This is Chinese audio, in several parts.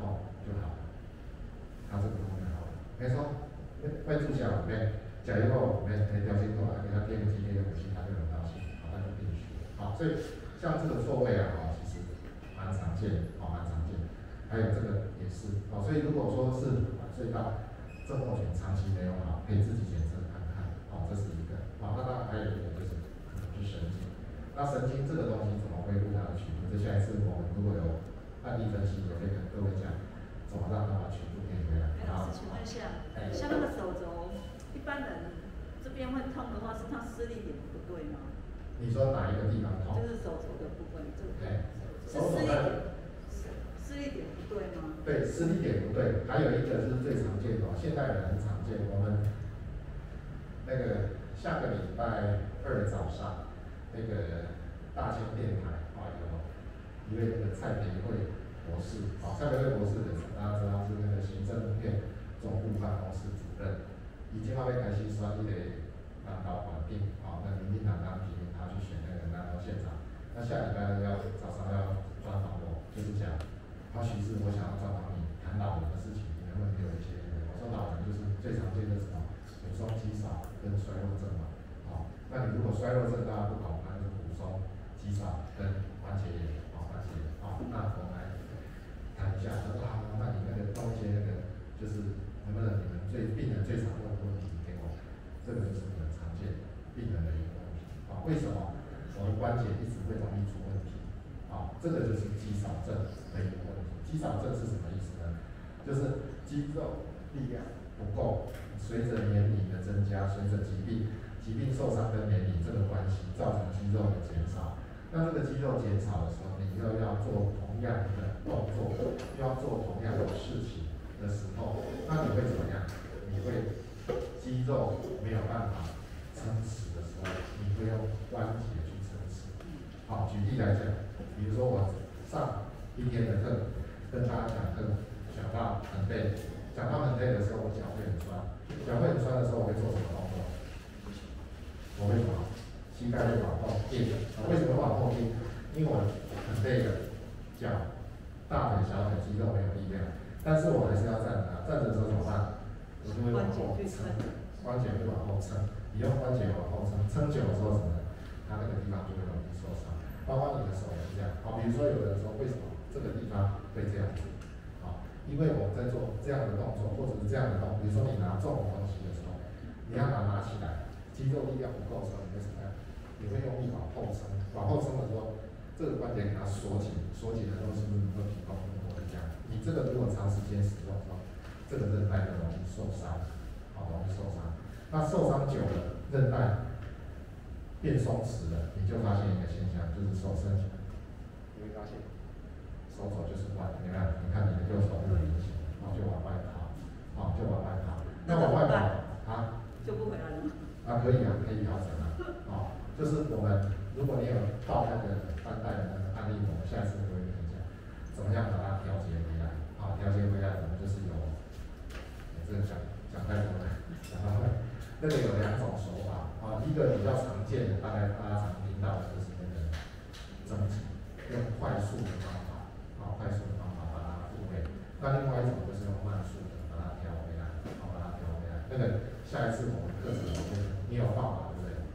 痛就好了，他这个痛就好了。没说，会注射没？假如我没调心过来，给他贴个肌贴个心，他就很高兴，好，他就必须。好，所以像这个错位啊，其实蛮常见的，蛮常见。还有这个也是，所以如果说是晚睡到症候群长期没有好，可以自己检测看看，这是一个。那当然还有一个就是可能是神经。那神经这个东西怎么恢复它的曲度？这下一次我们如果有案例分析，也可以跟各位讲怎么让它把曲度变回来。 老师，请问一下，像那个手肘，一般人这边会痛的话，是他施力点不对吗？ 你说哪一个地方痛？ 就是手肘的部分，这个。 手肘的施力点不对吗？ 对，施力点不对。还有一个是最常见的，现代人很常见。我们那个下个礼拜二早上，那个大千电台有一位那个蔡培慧博士，蔡培慧博士大家知道是那个行政院总务办公室主任，已经要被开始选一个南投环境，那民进党当提名他去选那个南投县长。那下礼拜早上要专访我，就是讲，徐师，我想要专访你谈老人的事情，你能不能给我一些？我说老人就是最常见的什么骨松肌少跟衰弱症嘛，那你如果衰弱症大家不懂，那就是骨松肌少跟关节炎，关节炎，那我们来谈一下，说那你那个弄一些那个就是能不能你们病人最常问的问题给我，这个就是你们常见病人的一个问题，为什么我的关节一直会容易出问题？这个就是肌少症的一个问题。肌少症是什么意思呢？就是肌肉力量不够，随着年龄的增加，随着疾病受伤跟年龄这个关系，造成肌肉的减少。那这个肌肉减少的时候，你又要做同样的动作，又要做同样的事情的时候，那你会怎么样？你会肌肉没有办法撑持的时候，你会用关节去撑持。举例来讲，比如说我上一天的课，跟大家讲课，讲到很累的时候，我脚会很酸，脚会很酸的时候，我会做什么动作？我会什么？膝盖会往后硬。为什么往后硬？因为我很累的脚，大腿、小腿肌肉没有力量，但是我还是要站着。站着的时候怎么办？我就会往后撑，关节会往后撑。你用关节往后撑，撑久了之后什么？它那个地方就会容易受伤。包括你的手也是这样。比如说有的人说为什么这个地方会这样子？因为我们在做这样的动作，或者是这样的动作，比如说你拿重的东西的时候，你要拿起来，肌肉力量不够的时候，你会怎么样？你会用力往后撑，往后撑的时候，这个关节给它锁紧，锁紧的时候是不是能够提供更多的力量？你这个如果长时间使用的时候，这个韧带就容易受伤，容易受伤。那受伤久了，韧带变松弛了，你就发现一个现象，就是手伸起来，你会发现手肘就是弯，有没有？你看你的右手就很明显，就往外跑，就往外跑。那往外跑就不回来了。 可以可以调整就是我们如果你有报那个翻带的那个案例，我们下次会跟你讲，怎么样把它调节回来。调节回来，我们就是有，这个讲太多了，讲到会。那个有两种手法，一个比较常见的，大概大家常听到的就是那个增肌，用快速的方法，快速的方法把它复位。那另外一种就是用慢速的把它调回来，把它调回来。那个下一次我们课程你有方法对不对？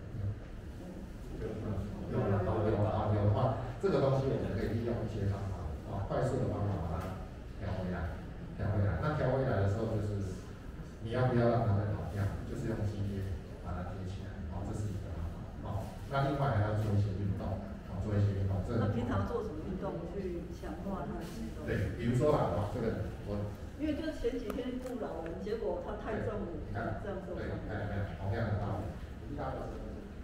有的话，这个东西我们可以利用一些方法，快速的方法把它调回来。那调回来的时候，就是你要不要让它再跑掉？就是用肌贴把它贴起来，这是一个方法。那另外还要做一些运动， 那平常做什么运动去强化它的肌肉？ 对，比如说这个我。 因为就是前几天顾老人，结果他太重了，这样受伤。 对，同样的道理。一大个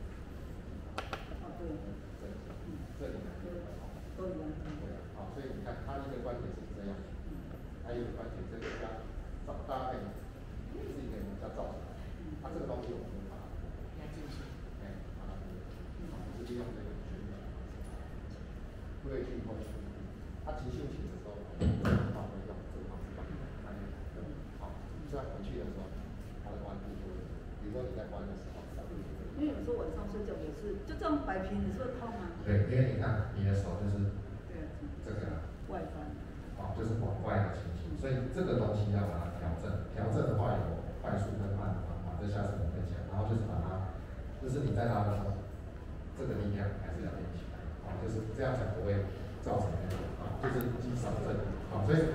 对。 这里都一样。 所以你看，它一个关节是这样，还有一个关节这个大家可以自己可以比较照出来。它这个东西我们就把它压进去，把它就是利用这个旋转的方式，不会去或者它急性期的时候，会用这个方式把它这样回去的时候，它的弯度就会，比如说你在弯的时候， 因为有时候晚上睡觉也是，就这样摆平，你是会痛吗？ 对，因为你看你的手就是这个外翻。 就是广外的情形，所以这个东西要把它调整。调整的话有快速跟慢的方法，这下次我会讲。然后就是把它，就是你在拉的时候，这个力量还是要练起来，就是这样才不会造成那个就是肌少症，所以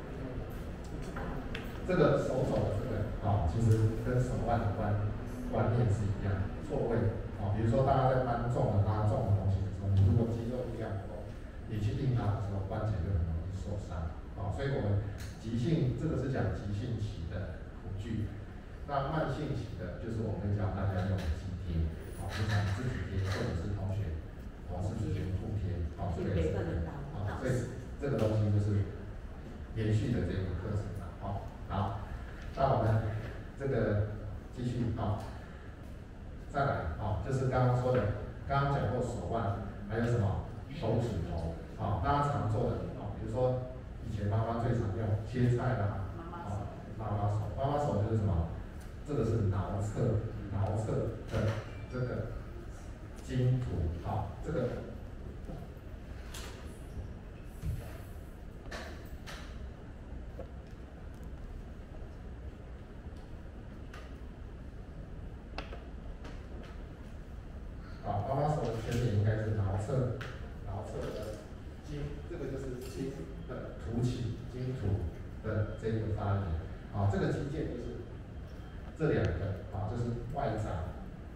这个手肘的这个其实跟手腕的观念是一样，错位。比如说大家在搬重的拉重的东西的时候，你如果肌肉力量不够，你去硬拉的时候，关节就很容易受伤。所以我们急性这个是讲急性期的辅具，那慢性期的就是我们会教大家用肌贴，平常自己贴或者是同学自己互贴，这个也是可以。所以这个东西就是连续的这个课程好，那我们这个继续再来就是刚刚说的，刚刚讲过手腕，还有什么手指头大家常做的比如说以前妈妈最常用切菜啦，妈妈手就是什么？这个是桡侧的这个筋突这个。妈妈手的全名应该是桡侧的筋，这个就是筋的突起，筋突的这个发炎。这个肌腱就是这两个就是外掌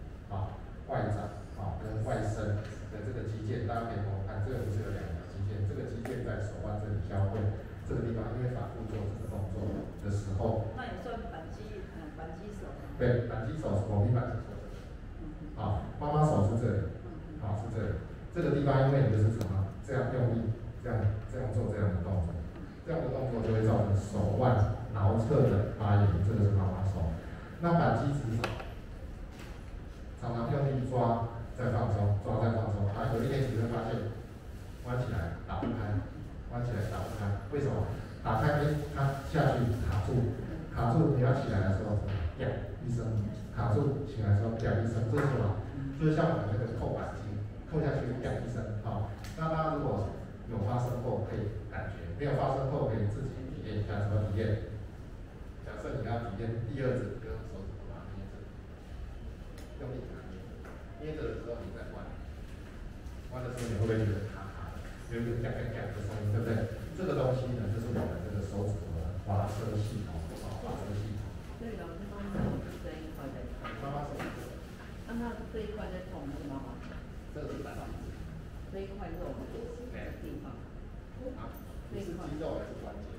跟外伸的这个肌腱，大家可以看看，这个不是有两条肌腱，这个肌腱在手腕这里交汇，这个地方因为反复做这个动作的时候， 那也算扳机手。 对，扳机手是手臂扳机手。妈妈手是这里，是这里，这个地方因为你就是什么这样用力，这样做这样的动作，这样的动作就会造成手腕桡侧的发炎，这个是妈妈手。那扳机指手，常常用力抓再放松，抓再放松，有一天你会发现弯起来打不开，弯起来打不开，为什么？打开它下去卡住，你要起来的时候，啪一声，卡住起来的时候啪一声，这是什么？就是像我们那个扣扳机，扣下去啪一声，那大家如果有发生过可以感觉，没有发生过可以自己体验一下，什么体验？假设你要体验第二指跟手指头把它捏着，用力拿捏着的时候你再弯的时候你会不会觉得卡卡的，有一个啪啪啪的声音，对不对？这个东西呢，就是我们这个手指头的滑车系统，滑车系统。 对，老师妈妈手是这一块在痛。 妈妈手是这个。 那这一块在痛是妈妈手。 这个是扳机指。 这一块肉的地方。 这是肌肉还是关节？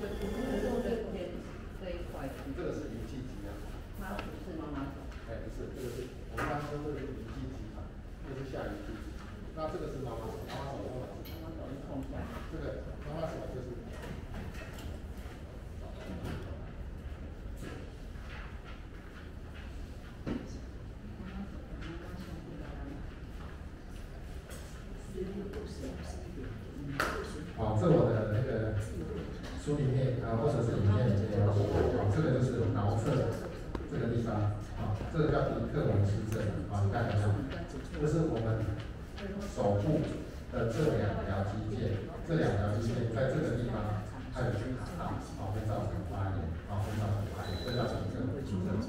这一块。 这个是鱼际肌啊。 它不是妈妈手。 不是，这个是我们刚说这个是鱼际肌这是下鱼际肌。那这个是妈妈手，妈妈手用的是妈妈手是痛下。 这个妈妈手就是。这我的那个书里面或者是影片里面有写，这个就是桡侧这个地方这个叫迪克文氏症你看一下，这是我们手部的这两条肌腱，在这个地方它有去卡到会造成发炎这叫迪克文氏症。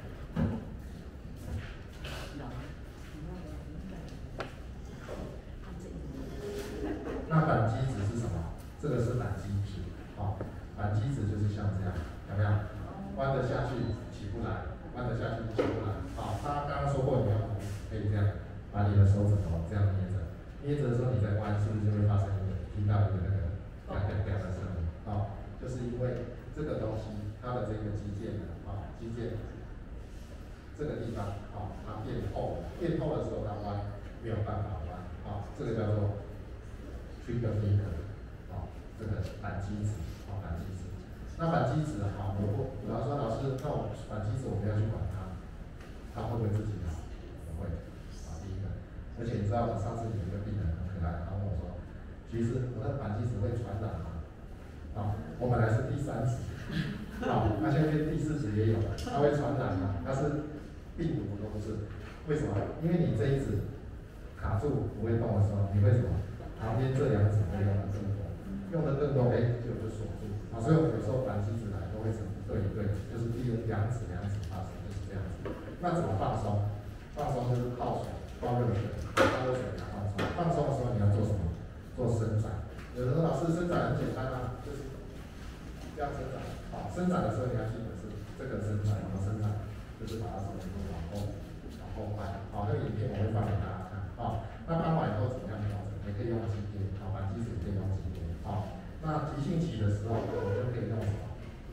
那扳机指是什么？这个是扳机指，扳机指就是像这样，有没有？弯得下去起不来，弯得下去起不来。大家刚刚说过，你要可以这样，把你的手指头这样捏着，捏着的时候你再弯，是不是就会发生听到一个那个啪啪啪的声音？就是因为这个东西它的这个肌腱呢，肌腱这个地方它变厚了，变厚的时候它弯没有办法弯，这个叫做。trigger finger，这个扳机指，扳机指。那扳机指比方说老师，那我扳机指我不要去管它，它会不会自己好？不会，第一个。而且你知道，上次有一个病人很可爱，他问我说，其实我的扳机指会传染吗？我本来是第3指，那现在第4指也有，它会传染吗？它是病毒都不是，为什么？因为你这一指卡住不会动的时候，你会什么？旁边这2指会用的更多， 就锁住。啊，所以我们有时候扳机指来都会对，就是第二两指发生，就是这样子。那怎么放松？放松就是泡水，泡热水，泡热水给它放松。放松的时候你要做什么？做伸展。有人说老师伸展很简单啊，就是这样伸展。好，伸展的时候你要记得是这个伸展，然后伸展就是把它手指头往后摆。好，那个影片我会放给大家看。好，那搬完以后怎么样调整？也可以用肌贴，好，扳机指也可以用肌贴。好，那急性期的时候，我们就可以用什么？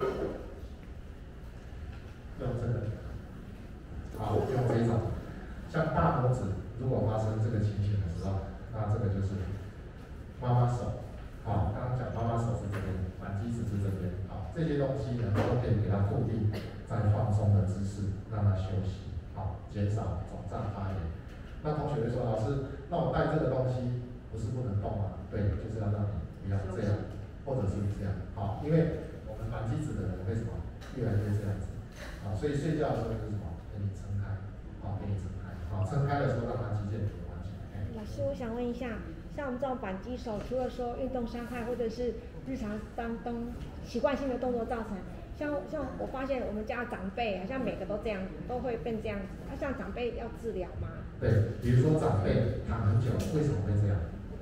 用这个。好，用这一种。像大拇指如果发生这个情形的时候，那这个就是妈妈手。好，刚刚讲妈妈手是这边，扳机指是这边。好，这些东西呢都可以给它固定在放松的姿势，让它休息。好，减少肿胀发炎。那同学会说，老师，那我带这个东西不是不能动吗？对，就是要让你不要这样，或者是这样。好，因为我们扳机指的人为什么越来越这样子？好，所以睡觉的时候就是什么？给你撑开，好，给你撑开。好，撑开的时候让它肌腱不弯起来。 老师，我想问一下，像我们这种扳机手，除了说运动伤害，或者是日常当中习惯性的动作造成，像我发现我们家的长辈好像每个都这样，都会变这样子。那像长辈要治疗吗？ 对，比如说长辈躺很久，为什么会这样？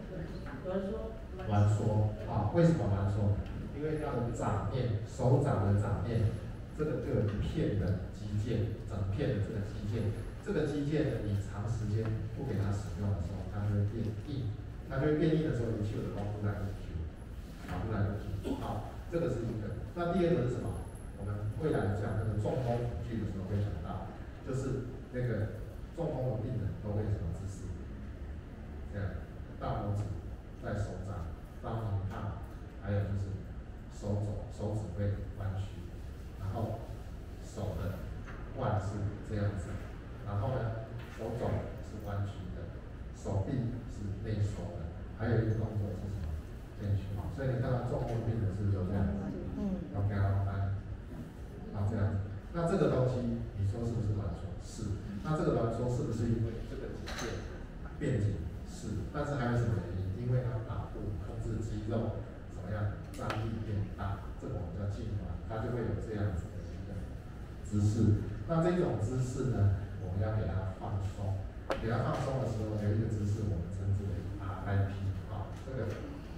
挛缩啊，为什么挛缩？因为他的掌面，手掌的掌面，这个就有一片的肌腱，整片的这个肌腱。这个肌腱呢，你长时间不给它使用的时候，它就会变硬。它就会变硬的时候，一去耳光不来不去，好，不来不去。好，这个是一个。那第二个是什么？我们未来讲那个中风恐惧的时候会讲到，就是那个中风的病人都会什么姿势？这样，大拇指在手掌，当您看，还有就是手指会弯曲，然后手的腕是这样子。然后呢，手肘是弯曲的，手臂是内收的，还有一个动作是什么？肩屈。所以你看到中风病人是不是就这样子？要给他弯，然后这样子。那这个东西，你说是不是挛缩？是。那这个挛缩是不是因为这个肌腱变紧？是。但是还有什么原因？因为它脑部控制肌肉怎么样张力变大，这个我们叫痉挛，它就会有这样子的一个姿势。那这种姿势呢？我们要给它放松，给它放松的时候，有一个姿势我们称之为 RIP 啊，这个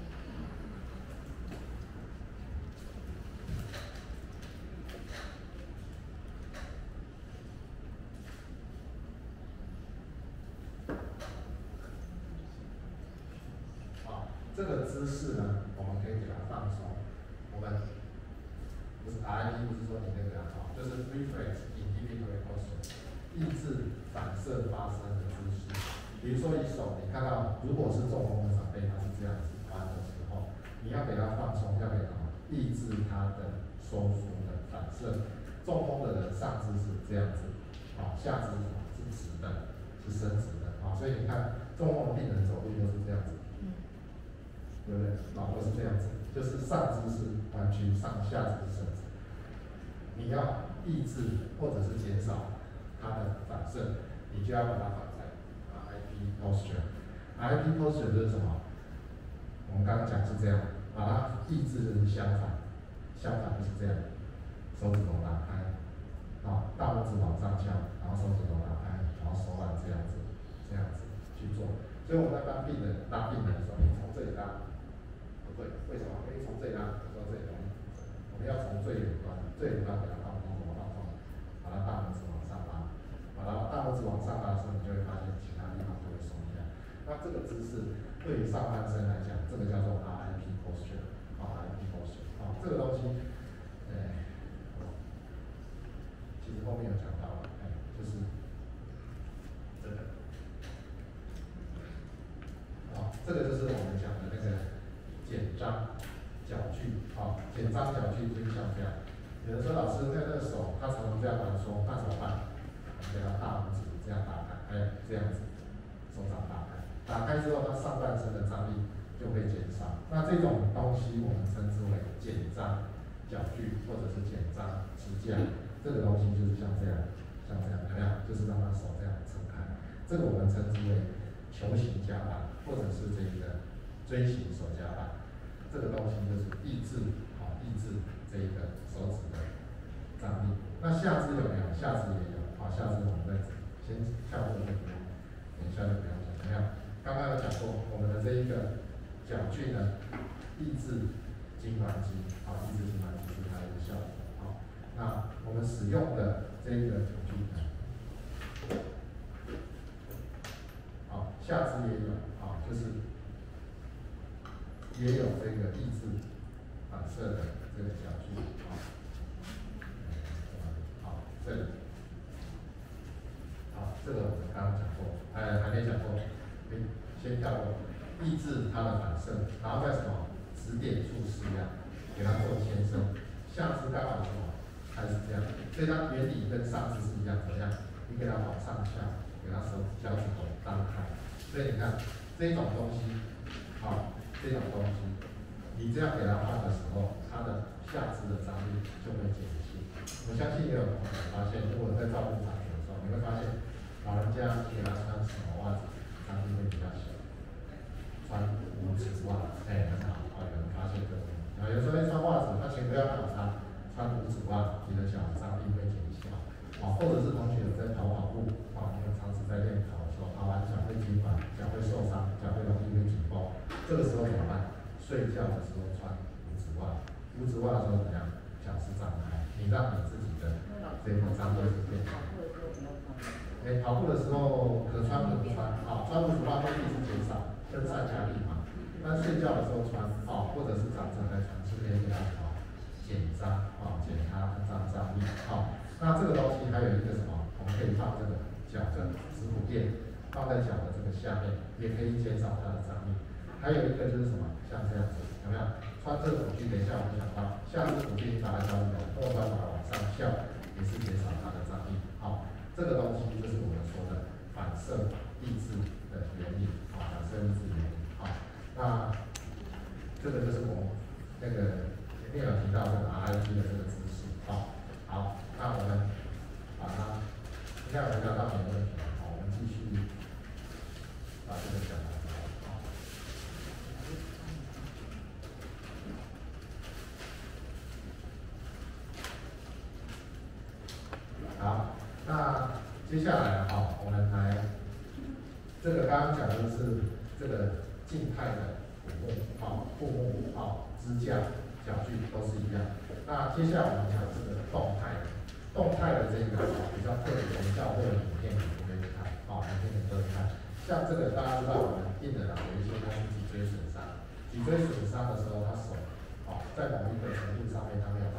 啊，这个姿势呢，我们可以给它放松。我们不是 RIP， 不是说你那个啊，就是 reflex inhibitory posture， 抑制反射发生的姿势。比如说，以手，你看到，如果是中风的长辈，他是这样子弯的时候，你要给他放松，要给他抑制他的收缩的反射。中风的人上肢是这样子，啊，下肢是直的，是伸直的，啊，所以你看中风的病人走路都是这样子，对不对？啊，都是这样子，就是上肢是弯曲，下肢是伸直。你要抑制或者是减少它的反射，你就要把它放在RIP posture。RIP posture 就是什么？我们刚刚讲是这样，把它抑制就是相反就是这样，手指头打开，啊，大拇指往上翘，然后手指头打开，然后手腕这样子去做。所以我们在拉病人的时候，你从这里拉，不对，为什么？因为从这里拉，到这里容易，我们要从最远端给它放松，怎么放松？把它大拇指往上拉，把它大拇指往上拉的时候，你就会发现其他地方就会松下来。那这个姿势对于上半身来讲，这个叫做 RIP posture， RIP posture， 这个东西，其实后面有讲到，就是这个，这个就是我们讲的那个简章脚距，简章脚距就是像这样。有人说老师，那个手他常常这样来说，那怎么办？给他大拇指这样打开，这样子，手掌打开，打开之后，他上半身的张力就会减少。那这种东西我们称之为简章脚距，或者是简章支架。这个东西就是像这样，有没有？就是让他手这样撑开。这个我们称之为球形夹板，或者是这个锥形手夹板。这这个东西就是抑制这一个手指的张力。那下肢有没有？下肢也有，下肢我们再先跳过这个，等一下就不用讲。怎么样？刚刚有讲过，我们的这一个脚距呢，抑制痉挛肌，抑制痉挛肌是它的一个效果。那我们使用的这一个辅具呢，下肢也有，就是也有这个抑制反射的这个脚距，这里，这个我们刚刚讲过，还没讲过，先跳过，抑制它的反射，然后再什么指点处施压，给它做牵伸，下肢刚好什么，还是这样，所以它原理跟上肢是一样，怎么样？你给它往上下，给它脚趾头张开，所以你看这种东西，这种东西，你这样给它换的时候，它的下肢的张力就会减轻。我相信也有同学发现，如果在照顾长者的时候，你会发现老人家你给他穿什么袜子，张力会比较小。穿五指袜，很好，有人发现这个问题。有时候穿袜子，他前不要考察，穿五指袜，你的脚张力会减小。或者是同学有在跑步，你们长时在练跑的时候，跑完脚会痉挛，脚会受伤，脚会容易会紧绷。这个时候怎么办？睡觉的时候穿五指袜，五指袜的时候怎么样？脚是张开，你让你自己的这个张力是变小。跑步的时候可穿可不穿，穿五指袜会一直减少分散压力嘛。但睡觉的时候穿，或者是长者在穿，是可以给他减张，减它的张力，那这个东西还有一个什么？我们可以放这个脚的指骨垫，放在脚的这个下面，也可以减少它的张力。还有一个就是什么？像这样子，有没有？穿这个辅具，等一下我们讲到，下肢辅具把它交流，末端把它往上翘，也是减少它的张力。这个东西就是我们说的反射抑制的原理，反射抑制原理。那这个就是我们那个前面有提到这个 RIT 的这个姿势。好，那我们把它，现在我们聊到没问题，我们继续把这个讲完。好，那接下来我们来，这个刚刚讲的是这个静态的腹部、支架、脚距都是一样。那接下来我们讲这个动态的这个比较特别的教会的影片，你可以看，影片你可以看。像这个大家知道，我们病人有一些他是脊椎损伤，脊椎损伤的时候，他手在某一个程度上面他没有